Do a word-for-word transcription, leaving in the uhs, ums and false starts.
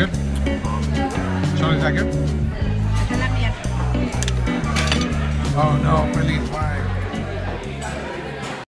good? Charlie, is that good? Oh no, really? Why?